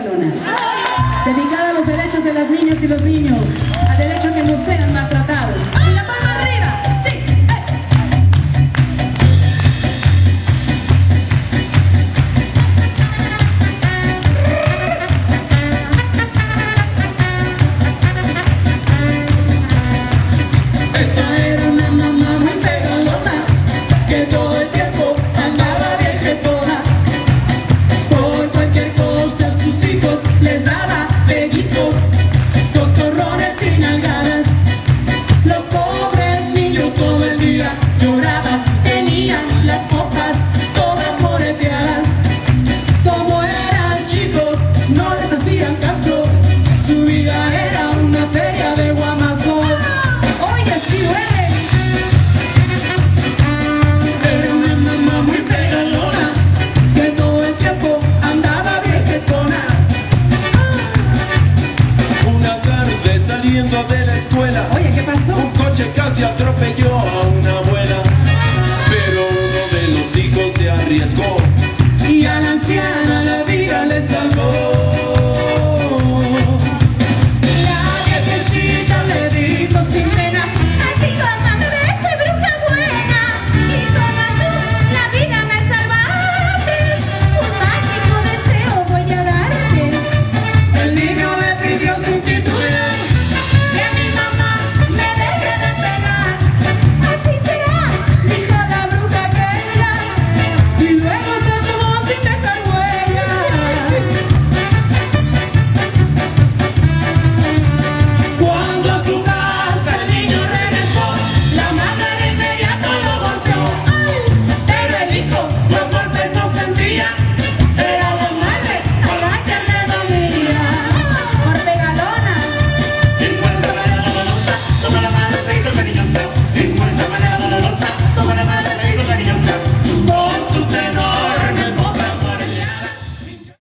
Dedicada a los derechos de las niñas y los niños, al derecho a que no sean maltratados. ¡Y la palma arriba! ¡Sí! Esta era una mamá muy pegalona, que todo el tiempo andaba bien jetona. Por cualquier cosa a sus hijos les daba pellizcos, coscorrones y nalgadas. Los pobres niños todo el día lloraban, tenían las hojas todas moreteadas. Como eran chicos no les hacían caso, su vida era una feria de guamazos. ¡Oye, sí duele! Era una mamá muy pegalona, que todo el tiempo andaba bien jetona. Una tarde saliendo de la escuela, Oye, ¿qué pasó? un coche casi atropelló